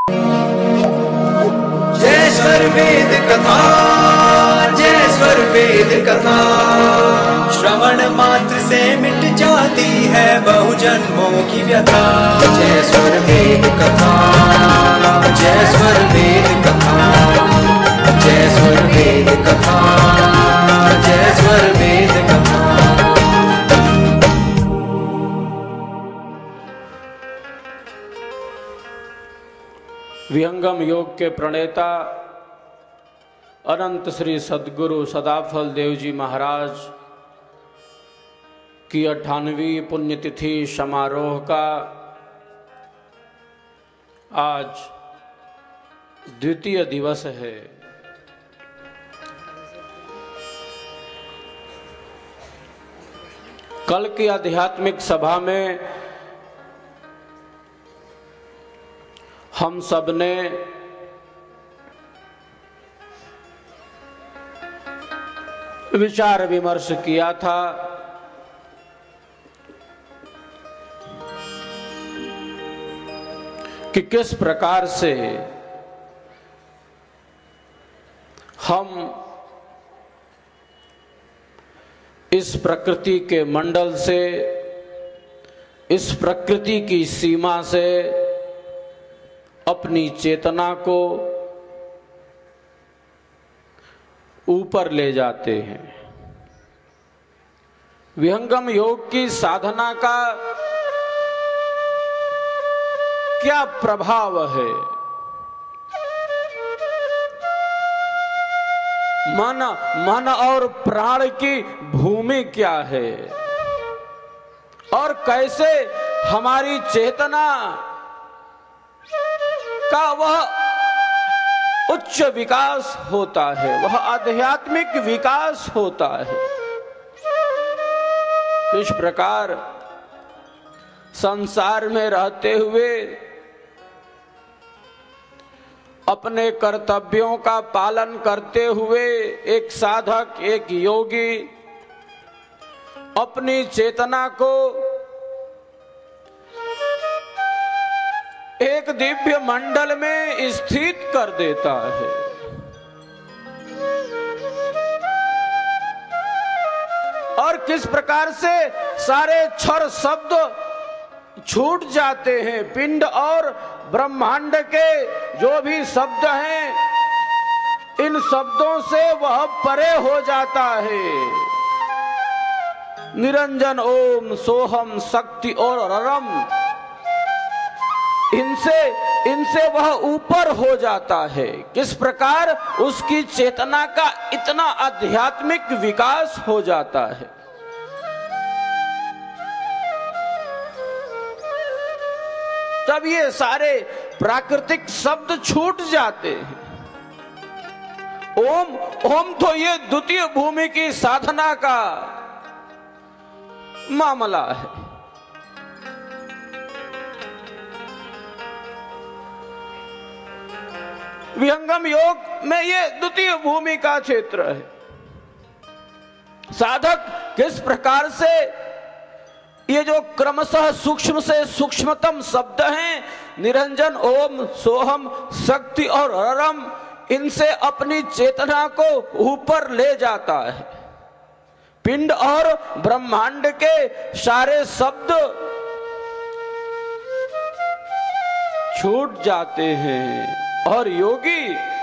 जय स्वर वेद कथा, जय स्वर वेद कथा। श्रवण मात्र से मिट जाती है बहु जन्मों की व्यथा। जय स्वर वेद कथा, जय स्वर वेद कथा, जय स्वर वेद कथा, जय स्वर वेद कथा। विहंगम योग के प्रणेता अनंत श्री सद्गुरु सदाफल देव जी महाराज की 98वीं पुण्यतिथि समारोह का आज द्वितीय दिवस है। कल की आध्यात्मिक सभा में हम सब ने विचार विमर्श किया था कि किस प्रकार से हम इस प्रकृति के मंडल से, इस प्रकृति की सीमा से अपनी चेतना को ऊपर ले जाते हैं। विहंगम योग की साधना का क्या प्रभाव है? मन और प्राण की भूमि क्या है और कैसे हमारी चेतना का वह उच्च विकास होता है, वह आध्यात्मिक विकास होता है। किस प्रकार संसार में रहते हुए अपने कर्तव्यों का पालन करते हुए एक साधक, एक योगी अपनी चेतना को एक दिव्य मंडल में स्थित कर देता है। और किस प्रकार से सारे क्षर शब्द छूट जाते हैं। पिंड और ब्रह्मांड के जो भी शब्द हैं, इन शब्दों से वह परे हो जाता है। निरंजन ओम सोहम शक्ति और ररम, इनसे वह ऊपर हो जाता है। किस प्रकार उसकी चेतना का इतना आध्यात्मिक विकास हो जाता है। तब ये सारे प्राकृतिक शब्द छूट जाते हैं। ओम तो ये द्वितीय भूमि की साधना का मामला है। विहंगम योग में ये द्वितीय भूमि का क्षेत्र है। साधक किस प्रकार से ये जो क्रमशः सूक्ष्म से सूक्ष्मतम शब्द हैं, निरंजन ओम सोहम शक्ति और ररम, इनसे अपनी चेतना को ऊपर ले जाता है। पिंड और ब्रह्मांड के सारे शब्द छूट जाते हैं और योगी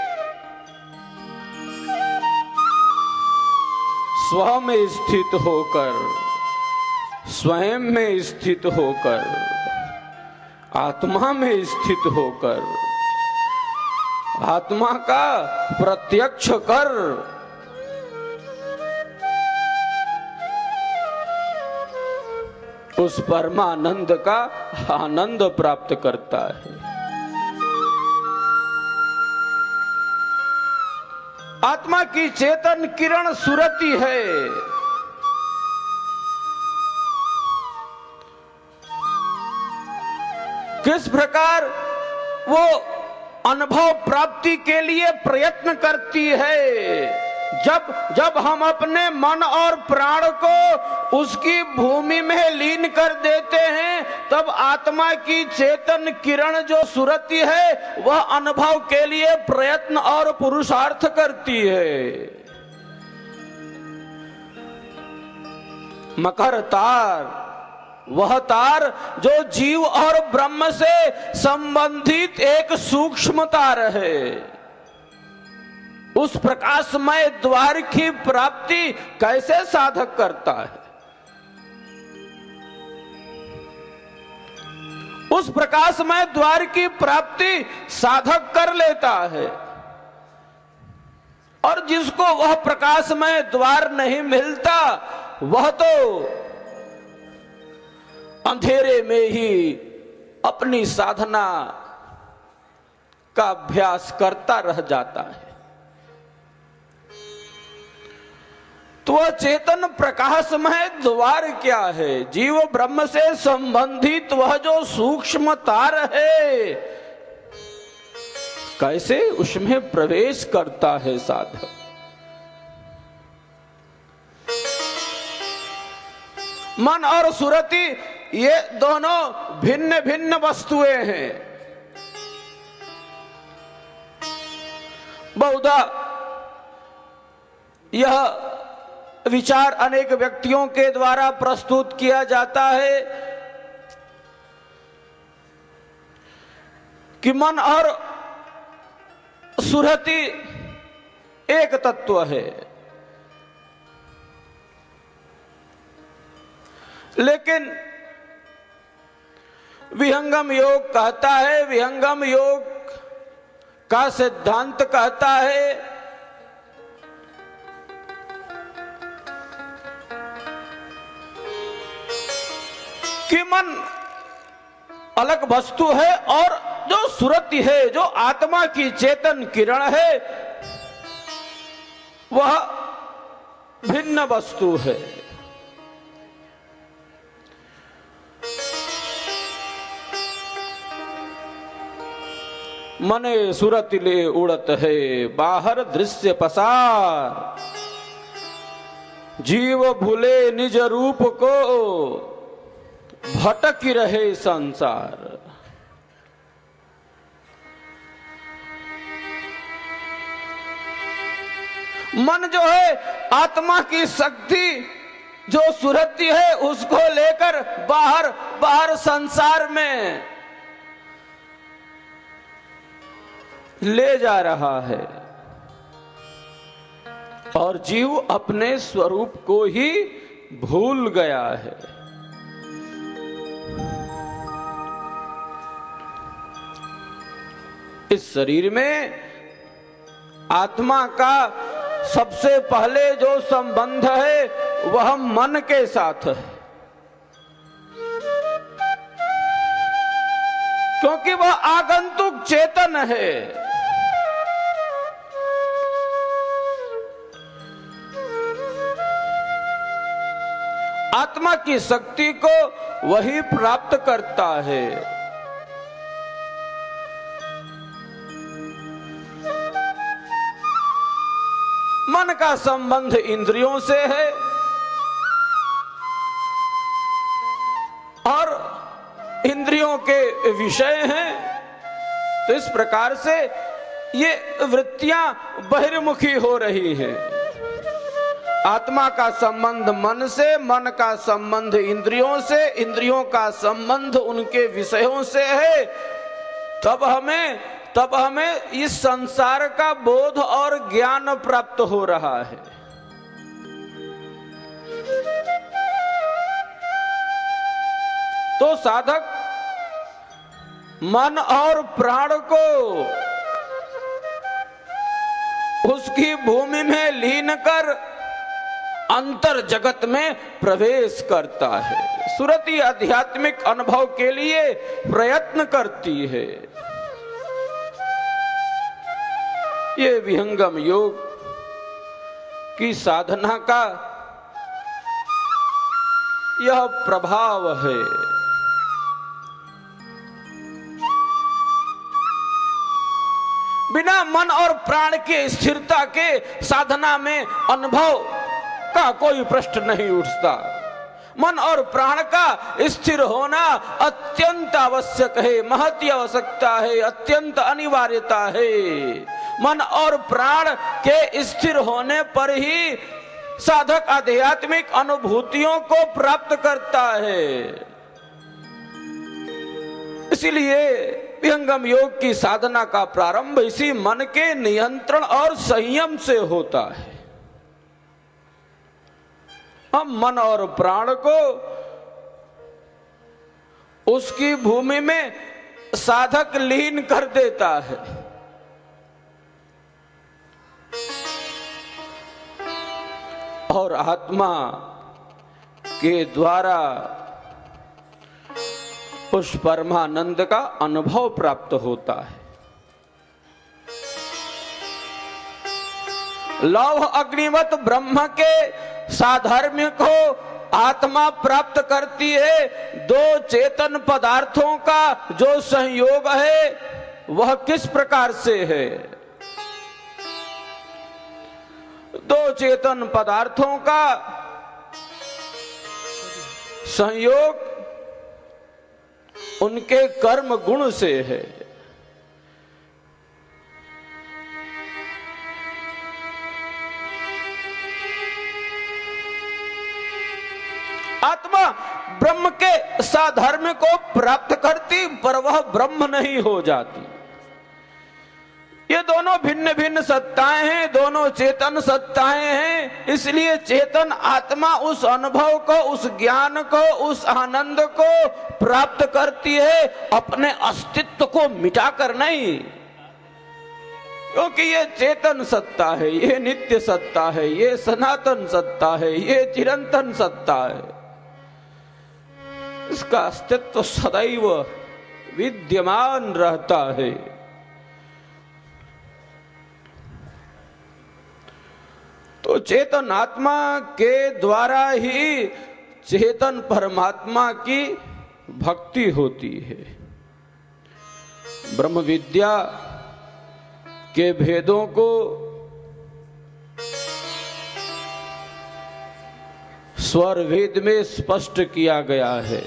स्व में स्थित होकर, स्वयं में स्थित होकर, आत्मा में स्थित होकर, आत्मा का प्रत्यक्ष कर उस परमानंद का आनंद प्राप्त करता है। आत्मा की चेतन किरण सुरती है। किस प्रकार वो अनुभव प्राप्ति के लिए प्रयत्न करती है। जब हम अपने मन और प्राण को उसकी भूमि में लीन कर देते हैं, तब आत्मा की चेतन किरण जो सुरती है वह अनुभव के लिए प्रयत्न और पुरुषार्थ करती है। मकर तार, वह तार जो जीव और ब्रह्म से संबंधित एक सूक्ष्म तार है। उस प्रकाशमय द्वार की प्राप्ति कैसे साधक करता है? उस प्रकाशमय द्वार की प्राप्ति साधक कर लेता है, और जिसको वह प्रकाशमय द्वार नहीं मिलता वह तो अंधेरे में ही अपनी साधना का अभ्यास करता रह जाता है। तो वह चेतन प्रकाशमय द्वार क्या है? जीव ब्रह्म से संबंधित वह जो सूक्ष्म तार है, कैसे उसमें प्रवेश करता है साधक? मन और सुरति ये दोनों भिन्न भिन्न वस्तुएं हैं। बहुधा यह विचार अनेक व्यक्तियों के द्वारा प्रस्तुत किया जाता है कि मन और सुरति एक तत्व है, लेकिन विहंगम योग कहता है, विहंगम योग का सिद्धांत कहता है कि मन अलग वस्तु है और जो सुरति है, जो आत्मा की चेतन किरण है, वह भिन्न वस्तु है। मने सुरति ले उड़त है बाहर दृश्य पसार, जीव भूले निज रूप को भटक रहे संसार। मन जो है आत्मा की शक्ति जो सुरति है उसको लेकर बाहर संसार में ले जा रहा है, और जीव अपने स्वरूप को ही भूल गया है। इस शरीर में आत्मा का सबसे पहले जो संबंध है वह मन के साथ है, क्योंकि वह आगंतुक चेतन है। आत्मा की शक्ति को वही प्राप्त करता है। मन का संबंध इंद्रियों से है, और इंद्रियों के विषय हैं। तो इस प्रकार से ये वृत्तियां बहिर्मुखी हो रही हैं। आत्मा का संबंध मन से, मन का संबंध इंद्रियों से, इंद्रियों का संबंध उनके विषयों से है। तब हमें इस संसार का बोध और ज्ञान प्राप्त हो रहा है। तो साधक मन और प्राण को उसकी भूमि में लीन कर अंतर जगत में प्रवेश करता है। सुरति आध्यात्मिक अनुभव के लिए प्रयत्न करती है। ये विहंगम योग की साधना का यह प्रभाव है। बिना मन और प्राण के स्थिरता के साधना में अनुभव का कोई प्रश्न नहीं उठता। मन और प्राण का स्थिर होना अत्यंत आवश्यक है, महती आवश्यकता है, अत्यंत अनिवार्यता है। मन और प्राण के स्थिर होने पर ही साधक आध्यात्मिक अनुभूतियों को प्राप्त करता है। इसलिए विहंगम योग की साधना का प्रारंभ इसी मन के नियंत्रण और संयम से होता है। हम मन और प्राण को उसकी भूमि में साधक लीन कर देता है। और आत्मा के द्वारा उस परमानंद का अनुभव प्राप्त होता है। लौह अग्निवत ब्रह्म के साधर्म्य को आत्मा प्राप्त करती है। दो चेतन पदार्थों का जो संयोग है वह किस प्रकार से है? दो चेतन पदार्थों का संयोग उनके कर्म गुण से है। आत्मा ब्रह्म के साधर्म्य को प्राप्त करती पर वह ब्रह्म नहीं हो जाती। ये दोनों भिन्न भिन्न सत्ताएं हैं, दोनों चेतन सत्ताएं हैं। इसलिए चेतन आत्मा उस अनुभव को, उस ज्ञान को, उस आनंद को प्राप्त करती है, अपने अस्तित्व को मिटाकर नहीं। क्योंकि ये चेतन सत्ता है, ये नित्य सत्ता है, ये सनातन सत्ता है, ये चिरंतन सत्ता है। इसका अस्तित्व सदैव विद्यमान रहता है। तो चेतन आत्मा के द्वारा ही चेतन परमात्मा की भक्ति होती है। ब्रह्म विद्या के भेदों को स्वर वेद में स्पष्ट किया गया है।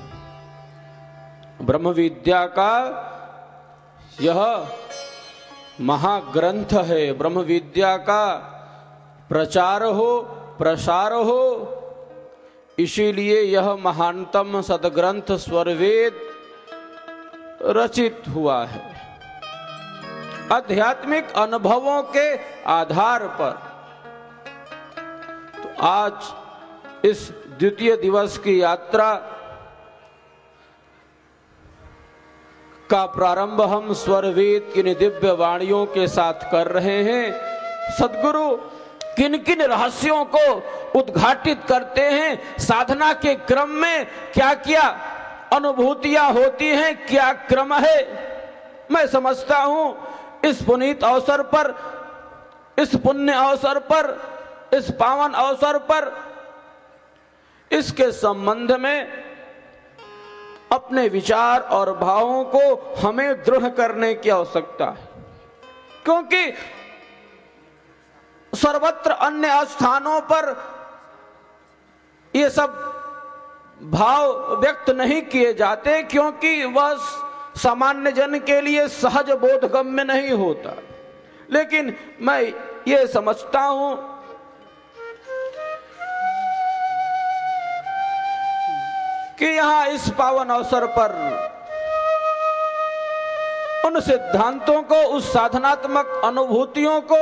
ब्रह्म विद्या का यह महाग्रंथ है। ब्रह्म विद्या का प्रचार हो, प्रसार हो, इसीलिए यह महानतम सदग्रंथ स्वरवेद रचित हुआ है। आध्यात्मिक अनुभवों के आधार पर तो आज इस द्वितीय दिवस की यात्रा का प्रारंभ हम स्वरवेद की दिव्य वाणियों के साथ कर रहे हैं। सद्गुरु किन किन रहस्यों को उद्घाटित करते हैं, साधना के क्रम में क्या क्या अनुभूतियां होती हैं, क्या क्रम है। मैं समझता हूं इस पुनीत अवसर पर, इस पुण्य अवसर पर, इस पावन अवसर पर इसके संबंध में अपने विचार और भावों को हमें दृढ़ करने की आवश्यकता है। क्योंकि सर्वत्र अन्य स्थानों पर ये सब भाव व्यक्त नहीं किए जाते, क्योंकि वह सामान्य जन के लिए सहज बोधगम्य नहीं होता। लेकिन मैं ये समझता हूं कि यहां इस पावन अवसर पर उन सिद्धांतों को, उस साधनात्मक अनुभूतियों को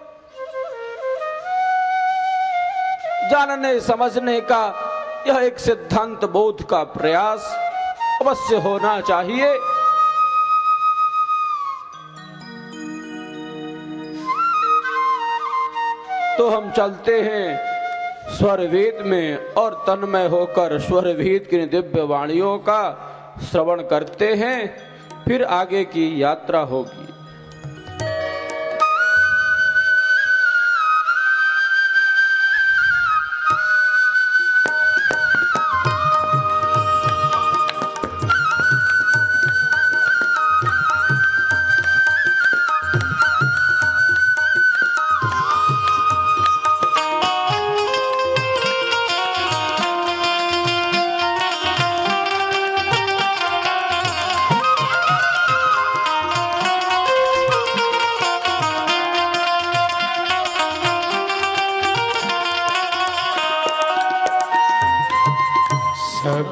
जानने समझने का यह एक सिद्धांत बोध का प्रयास अवश्य होना चाहिए। तो हम चलते हैं स्वरवेद में और तन्मय होकर स्वरवेद की दिव्य वाणियों का श्रवण करते हैं, फिर आगे की यात्रा होगी।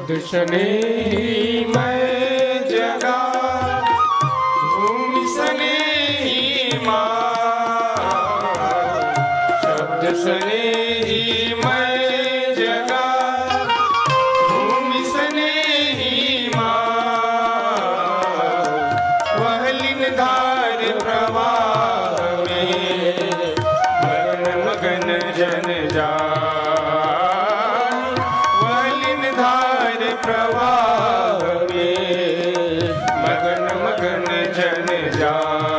शब्द स्नेही मैं जगा, भूमि स्नेही माँ, शब्द स्नेही मैं जगा, भूमि स्नेही माँ, वह लीनधार प्रवाह में मगन मगन जन जाए, वह लीनधार प्रवाह में मगन मगन जन जाए।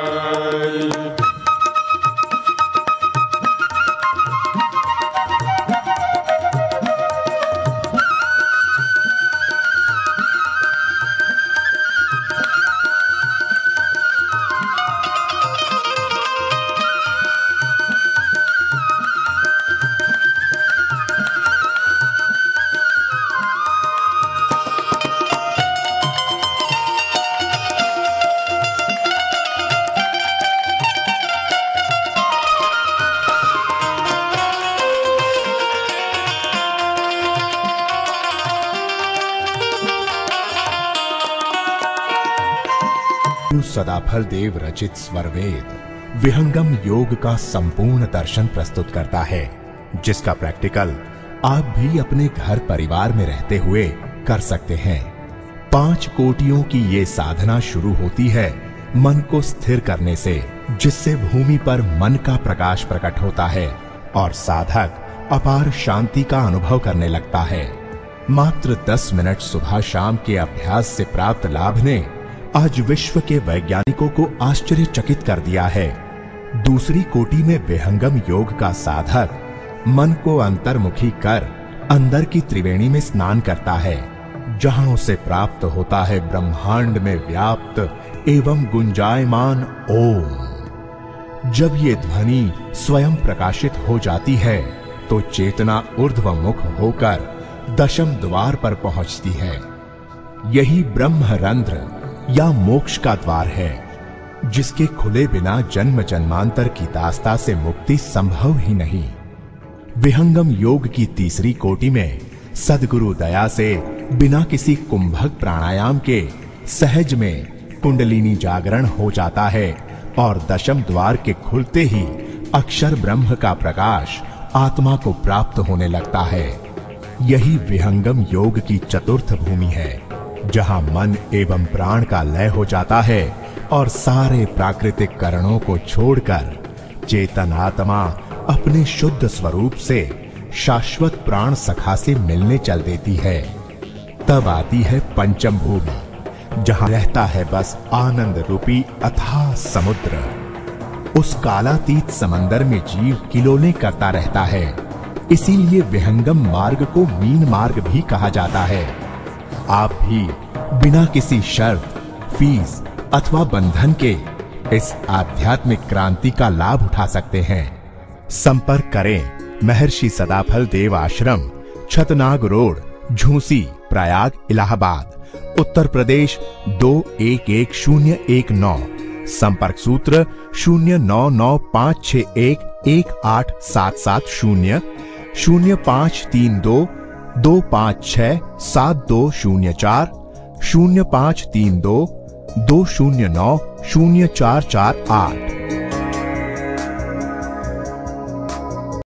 सदाफल देव रचित स्वरवेद विहंगम योग का संपूर्ण दर्शन प्रस्तुत करता है, जिसका प्रैक्टिकल आप भी अपने घर परिवार में रहते हुए कर सकते हैं। 5 कोटियों की ये साधना शुरू होती है मन को स्थिर करने से, जिससे भूमि पर मन का प्रकाश प्रकट होता है और साधक अपार शांति का अनुभव करने लगता है। मात्र 10 मिनट सुबह शाम के अभ्यास से प्राप्त लाभ ने आज विश्व के वैज्ञानिकों को आश्चर्यचकित कर दिया है। दूसरी कोटि में विहंगम योग का साधक मन को अंतर्मुखी कर अंदर की त्रिवेणी में स्नान करता है, जहां उसे प्राप्त होता है ब्रह्मांड में व्याप्त एवं गुंजायमान ओम। जब ये ध्वनि स्वयं प्रकाशित हो जाती है तो चेतना ऊर्ध्वमुख होकर दशम द्वार पर पहुंचती है। यही ब्रह्मरंध्र या मोक्ष का द्वार है, जिसके खुले बिना जन्म जन्मांतर की दास्ता से मुक्ति संभव ही नहीं। विहंगम योग की तीसरी कोटि में सद्गुरु दया से बिना किसी कुंभक प्राणायाम के सहज में कुंडलिनी जागरण हो जाता है और दशम द्वार के खुलते ही अक्षर ब्रह्म का प्रकाश आत्मा को प्राप्त होने लगता है। यही विहंगम योग की चतुर्थ भूमि है, जहां मन एवं प्राण का लय हो जाता है और सारे प्राकृतिक कारणों को छोड़कर चेतन आत्मा अपने शुद्ध स्वरूप से शाश्वत प्राण सखा से मिलने चल देती है। तब आती है पंचम भूमि, जहां रहता है बस आनंद रूपी अथाह समुद्र। उस कालातीत समंदर में जीव किलोले करता रहता है, इसीलिए विहंगम मार्ग को मीन मार्ग भी कहा जाता है। आप भी बिना किसी शर्त, फीस अथवा बंधन के इस आध्यात्मिक क्रांति का लाभ उठा सकते हैं। संपर्क करें महर्षि सदाफल देव आश्रम, छतनाग रोड, झूसी, प्रयाग, इलाहाबाद, उत्तर प्रदेश 211019। संपर्क सूत्र 0995611877, 0532 256 7204, 0532 209 0448।